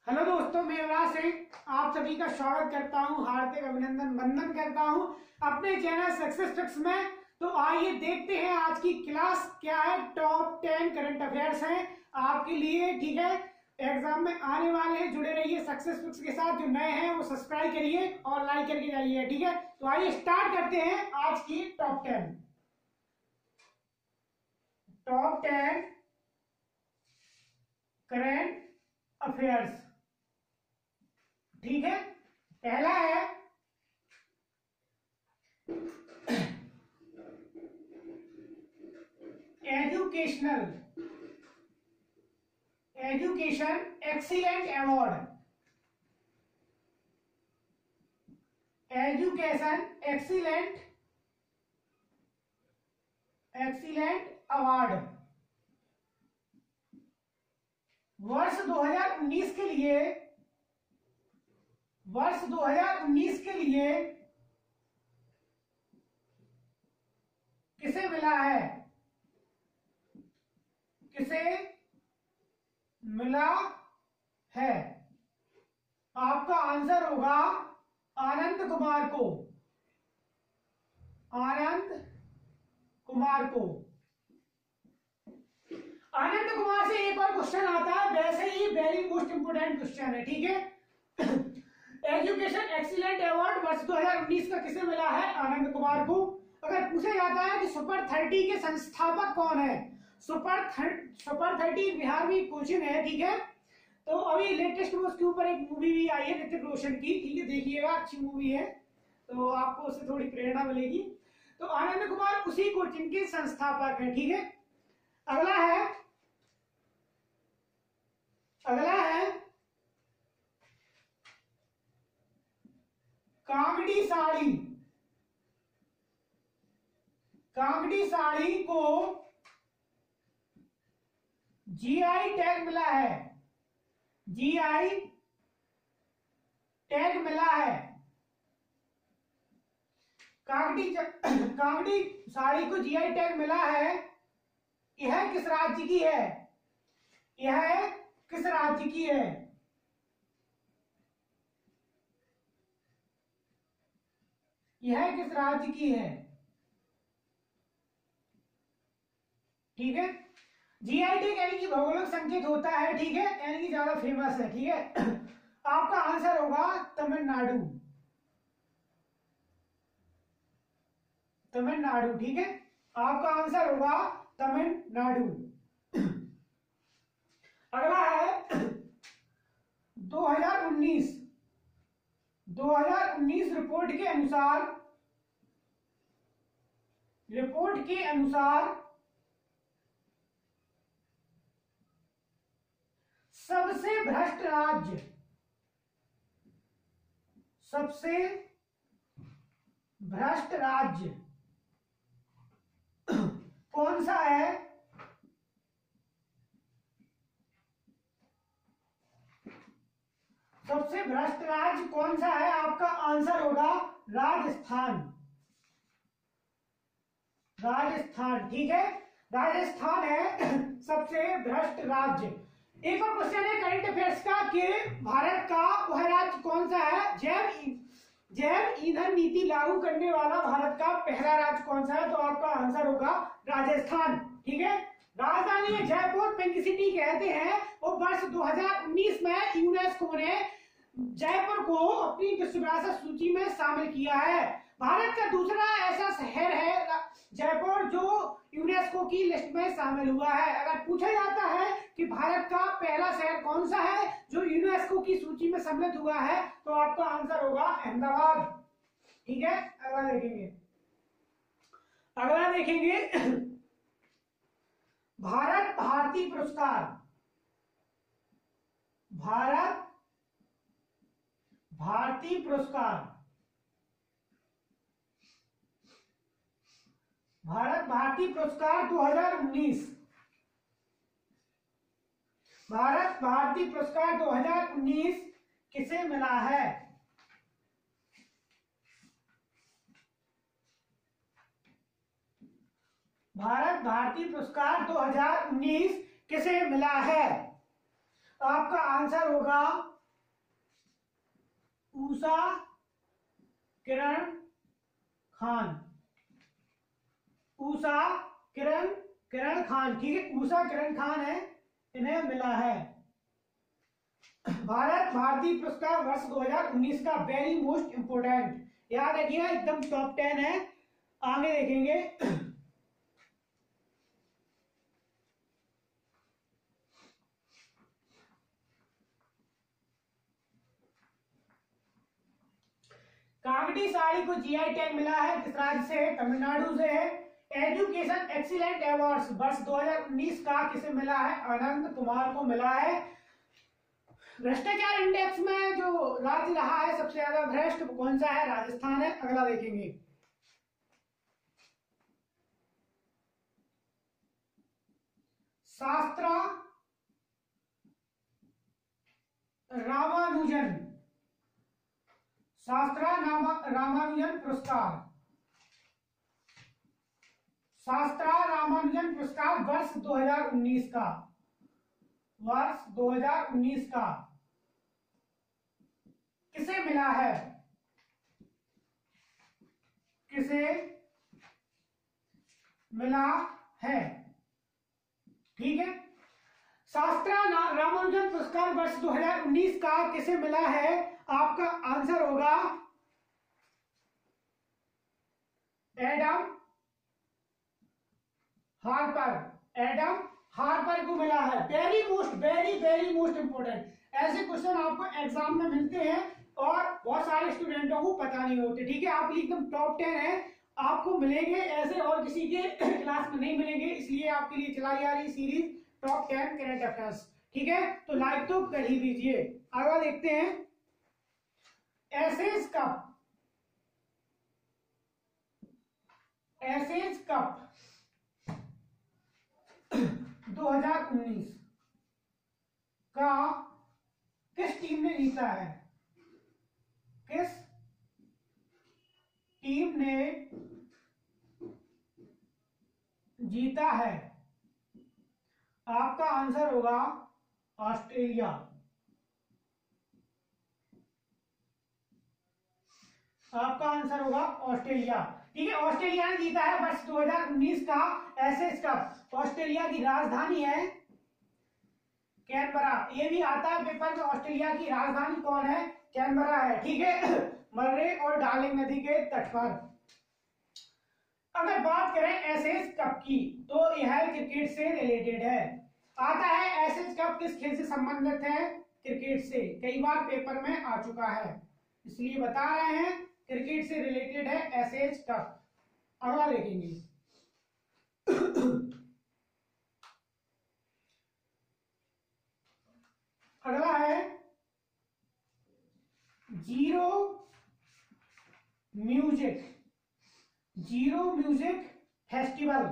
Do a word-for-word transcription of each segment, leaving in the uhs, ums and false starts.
Hello दोस्तों, मैं युवराज सिंह आप सभी का स्वागत करता हूं, हार्दिक अभिनंदन वंदन करता हूं अपने चैनल सक्सेस ट्रिक्स में। तो आइए देखते हैं आज की क्लास क्या है। टॉप टेन करंट अफेयर्स हैं आपके लिए, ठीक है। एग्जाम में आने वाले हैं, जुड़े रहिए सक्सेस ट्रिक्स के साथ। जो नए हैं वो सब्सक्राइब करिए और लाइक करके जाइए, ठीक है। तो आइए स्टार्ट करते हैं आज की top ten top ten current affairs, ठीक है। पहला है educational education excellent award. Education excellent excellent award वर्ष दो हज़ार उन्नीस के लिए वर्ष दो हज़ार उन्नीस के लिए किसे मिला है? किसे मिला है? आपका आंसर होगा आनंद कुमार को। आनंद कुमार को आनंद कुमार से एक और क्वेश्चन आता है, वैसे ही वेरी मोस्ट इंपोर्टेंट क्वेश्चन है, ठीक है। एजुकेशन एक्सीलेंट अवार्ड वर्ष दो हज़ार उन्नीस का किसे मिला है? आनंद कुमार को। अगर पूछा जाता है कि सुपर थर्टी के संस्थापक कौन है? Super thirty super thirty Bihar में क्वेश्चन है, ठीक है। तो अभी लेटेस्ट में उसके ऊपर एक मूवी भी आई है ऋतिक रोशन की, ठीक है, देखिएगा, अच्छी मूवी है, तो आपको उससे थोड़ी प्रेरणा मिलेगी। तो आनंद कुमार उसी कोचिंग के संस्थापक है, ठीक है। अगला है अगला है कांगड़ी साड़ी। कांगड़ी साड़ी को जीआई टैग मिला है। जीआई टैग मिला है। कांगड़ी कांगड़ी साड़ी को जीआई टैग मिला है। यह किस राज्य की है? यह किस राज्य की है? यह किस राज्य की है? ठीक है। जीआई टैग यानी कि भौगोलिक संकेत होता है, ठीक है, यानी कि ज्यादा फेमस है, ठीक है। आपका आंसर होगा तमिलनाडु। तमिलनाडु, ठीक है, आपका आंसर होगा तमिलनाडु। अगला है दो हज़ार उन्नीस दो हज़ार उन्नीस रिपोर्ट के अनुसार रिपोर्ट के अनुसार सबसे भ्रष्ट राज्य सबसे भ्रष्ट राज्य कौन सा है? सबसे भ्रष्ट राज्य कौन सा है? आपका आंसर होगा राजस्थान। राजस्थान, ठीक है, राजस्थान है सबसे भ्रष्ट राज्य। एक और क्वेश्चन है करंट अफेयर्स का कि भारत का वह राज्य कौन सा है? जैव जैव ईंधन नीति लागू करने वाला भारत का पहला राज्य कौन सा है? तो आपका आंसर होगा राजस्थान, ठीक है। राजधानी है जयपुर, पिंक सिटी कहते हैं। वो वर्ष दो हज़ार उन्नीस में यूनेस्को ने जयपुर को अपनी विश्व विरासत सूची में शामिल किया है। भारत का दूसरा ऐसा शहर है जयपुर जो यूनेस्को की लिस्ट में शामिल हुआ है। अगर पूछा जाता है कि भारत का पहला शहर कौन सा है जो यूनेस्को की सूची में सम्मिलित हुआ है, तो आपका आंसर होगा अहमदाबाद, ठीक है। अगला देखेंगे अगला देखेंगे भारत भारती पुरस्कार। भारत भारती पुरस्कार भारत भारती पुरस्कार दो हज़ार उन्नीस भारत भारती पुरस्कार दो हज़ार उन्नीस किसे मिला है? भारत भारती पुरस्कार दो हज़ार उन्नीस किसे मिला है? आपका आंसर होगा ऊषा किरण खान, ऊषा किरण किरण खान, ठीक है, ऊषा किरण खान है, इन्हें मिला है भारत भारतीय पुरस्कार वर्ष दो हज़ार उन्नीस का वेरी मोस्ट इंपोर्टेंट, याद रखिएगा एकदम टॉप टेन है, आगे देखेंगे। कागड़ी साड़ी को जीआई टैग मिला है, किस राज्य से है? तमिलनाडु से है। एजुकेशन एक्सीलेंट अवार्ड्स वर्ष दो हज़ार उन्नीस का किसे मिला है? अनंत कुमार को मिला है। भ्रष्टाचार इंडेक्स में जो राज्य रहा है सबसे ज्यादा भ्रष्ट कौन सा है? राजस्थान है। अगला देखेंगे, शास्त्रा रामानुजन, शास्त्रा रामानुजन पुरस्कार, शास्त्रा रामानुजन पुरस्कार वर्ष दो हज़ार उन्नीस का, वर्ष दो हज़ार उन्नीस का किसे मिला है? किसे मिला है? ठीक है, शास्त्रा रामानुजन पुरस्कार वर्ष दो हज़ार उन्नीस का किसे मिला है? आपका आंसर होगा एडम हार्पर, एडम हार्पर को मिला है। Very most very very most important, ऐसे क्वेश्चन आपको एग्जाम में मिलते हैं और बहुत सारे स्टूडेंटों को पता नहीं होते, ठीक है, आप एकदम टॉप टेन है, आपको मिलेंगे ऐसे और किसी के क्लास में नहीं मिलेंगे, इसलिए आपके लिए चलाई आ रही series top ten current affairs, ठीक है, तो लाइक तो कर ही दीजिए। आगे देखते हैं, एसेज कप, एसेज कप दो हज़ार उन्नीस का किस टीम ने जीता है? किस टीम ने जीता है? आपका आंसर होगा ऑस्ट्रेलिया, आपका आंसर होगा ऑस्ट्रेलिया, ठीक है, ऑस्ट्रेलिया ने जीता है वर्ष दो हज़ार उन्नीस का एसेज कप। ऑस्ट्रेलिया की राजधानी है कैनबरा, ये भी आता है पेपर में, ऑस्ट्रेलिया की राजधानी कौन है? कैनबरा है, ठीक है, मर्रे और डार्लिंग नदी के तट पर। अगर बात करें एसेज कप की तो यह क्रिकेट से रिलेटेड है, आता है एसेज कप किस खेल से संबंधित है? क्रिकेट से, कई बार पेपर में आ चुका है, इसलिए बता रहे हैं क्रिकेट से रिलेटेड है एसेज कप। अगला देखेंगे, अगला है Ziro music, Ziro music festival,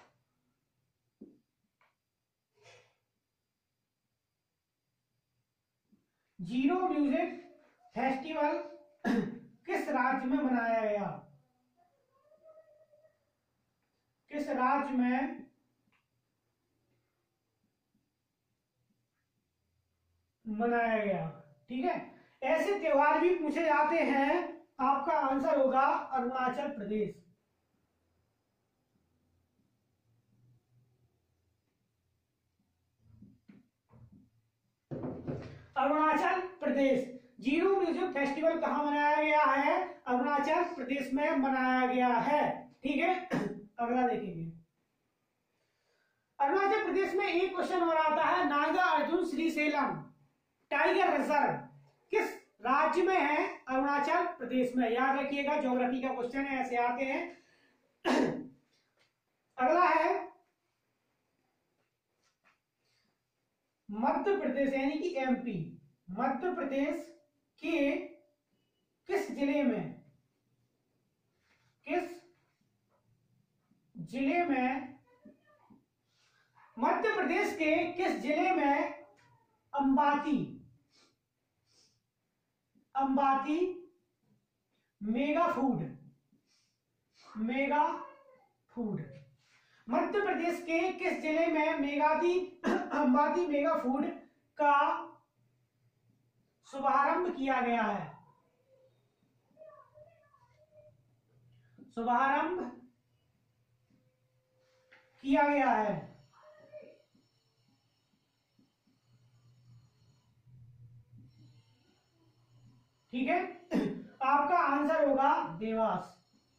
Ziro music festival किस राज्य में मनाया गया? किस राज्य में मनाया गया? ठीक है, ऐसे त्योहार भी पूछे जाते हैं, आपका आंसर होगा अरुणाचल प्रदेश, अरुणाचल प्रदेश। जीरो म्यूजिक फेस्टिवल कहां मनाया गया है? अरुणाचल प्रदेश में मनाया गया है, ठीक है। अगला देखेंगे, अरुणाचल प्रदेश में एक क्वेश्चन और आता है, नागा अर्जुन श्रीशैलम टाइगर रिजर्व किस राज्य में है? अरुणाचल प्रदेश में, याद रखिएगा, ज्योग्राफी का क्वेश्चन है, ऐसे आते हैं। अगला है मध्य प्रदेश यानी कि एमपी, मध्य प्रदेश के किस जिले में, किस जिले में, मध्य प्रदेश के किस जिले में Ambati, Ambati mega food, mega food, Madhya Pradesh के किस जिले में मेगाती अंबाती मेगा फूड का शुभारंभ किया गया है? शुभारंभ किया गया है। ठीक है, आपका आंसर होगा देवास।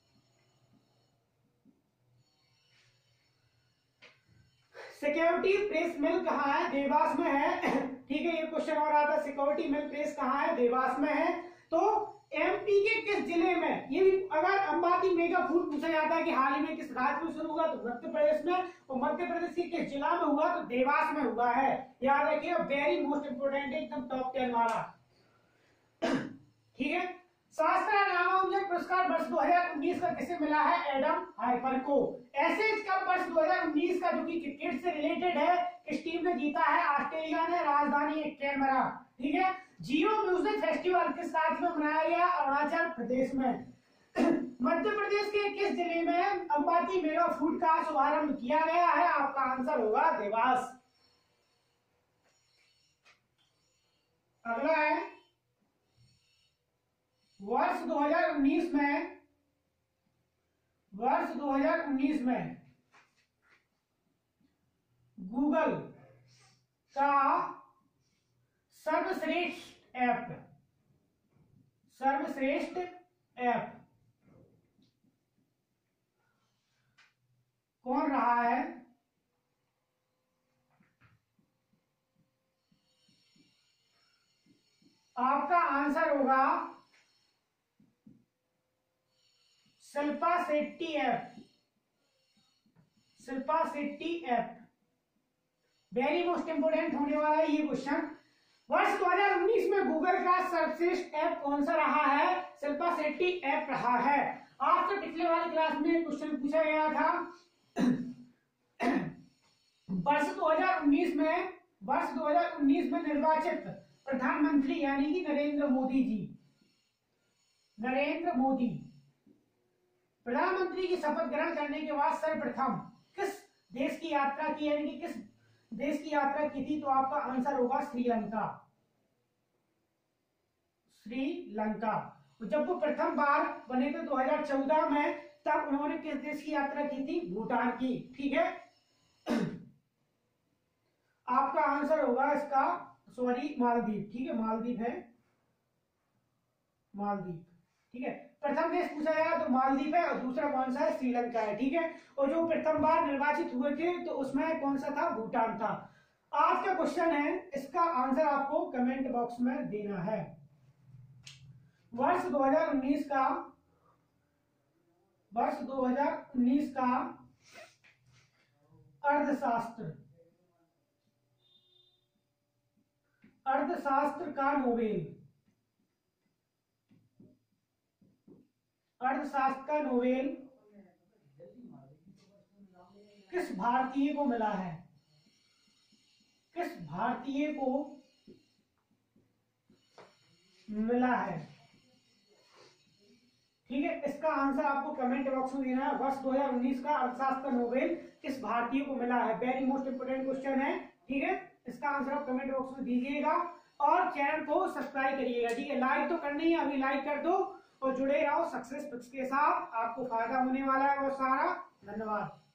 सिक्योरिटी प्रेस मिल कहाँ है? देवास में है। ठीक है, ये क्वेश्चन और आता है, सिक्योरिटी मिल प्रेस कहाँ है? देवास में है। तो एमपी के किस जिले में, ये भी अगर अंबाती मेगा फूड पूछा जाता है कि हाल ही में किस राज्य में शुरू हुआ, तो मध्य प्रदेश में, और मध्य प्रदेश के किस जिला में हुआ, तो देवास में हुआ है। याद रखिए, वेरी मोस्ट इंपोर्टेंट, एकदम टॉप टेन वाला। ठीक है, शास्त्रा रामानुजन पुरस्कार वर्ष दो हज़ार उन्नीस का किसे मिला है? एडम हाइपर को। एशेज कप वर्ष दो हज़ार उन्नीस का जो कि क्रिकेट से रिलेटेड है, किस टीम ने जीता है? ऑस्ट्रेलिया ने, राजधानी कैनबरा। ठीक है, जियो म्यूजिक फेस्टिवल किस राज्य में मनाया गया? अरुणाचल प्रदेश में। मध्य प्रदेश के किस जिले में अंबाती मेगा फूड का शुभारंभ किया गया है? आपका आंसर होगा देवास। अगला है, वर्ष दो हज़ार उन्नीस में, वर्ष दो हज़ार उन्नीस में गूगल का सर्वश्रेष्ठ ऐप, सर्वश्रेष्ठ ऐप कौन रहा है? आपका आंसर होगा Shilpa Shetty app, Shilpa Shetty app. Very most important होने वाला है ये क्वेश्चन। वर्ष दो हज़ार उन्नीस में गूगल का सर्वश्रेष्ठ ऐप कौन सा रहा है? शिल्पा शेट्टी ऐप रहा है। आपसे पिछले वाली क्लास में क्वेश्चन पूछा गया था, वर्ष दो हज़ार उन्नीस में, वर्ष दो हज़ार उन्नीस में निर्वाचित प्रधानमंत्री यानी कि नरेंद्र मोदी जी, नरेंद्र मोदी प्रधानमंत्री की शपथ ग्रहण करने के बाद सर्वप्रथम किस देश की यात्रा की, यानी कि किस देश की यात्रा की थी? तो आपका आंसर होगा श्रीलंका, श्रीलंका। जब वो प्रथम बार बने थे दो हज़ार चौदह में, तब उन्होंने किस देश की यात्रा की थी? भूटान की। ठीक है, आपका आंसर होगा इसका, सॉरी, मालदीव। ठीक है, मालदीव है, मालदीव। ठीक है, प्रथम देश पूछा गया तो मालदीव है, और दूसरा कौन सा है? श्रीलंका है। ठीक है, और जो प्रथम बार निर्वाचित हुए थे तो उसमें कौन सा था? भूटान था। आज का क्वेश्चन है, इसका आंसर आपको कमेंट बॉक्स में देना है। वर्ष दो हज़ार उन्नीस का, वर्ष दो हज़ार उन्नीस का अर्थशास्त्र, अर्थशास्त्र का नोबेल, अर्थशास्त्र का नोबेल किस भारतीय को मिला है? किस भारतीय को मिला है? ठीक है, इसका आंसर आपको कमेंट बॉक्स में देना है। वर्ष दो हज़ार उन्नीस का अर्थशास्त्र का नोबेल किस भारतीय को मिला है? वेरी मोस्ट इंपोर्टेंट क्वेश्चन है। ठीक है, इसका आंसर आप कमेंट बॉक्स में दीजिएगा और चैनल को सब्सक्राइब करिएगा। ठीक है, लाइक तो करनी है, अभी लाइक कर दो और जुड़े रहो सक्सेस फिक्स के साथ, आपको फायदा होने वाला है बहुत सारा। धन्यवाद।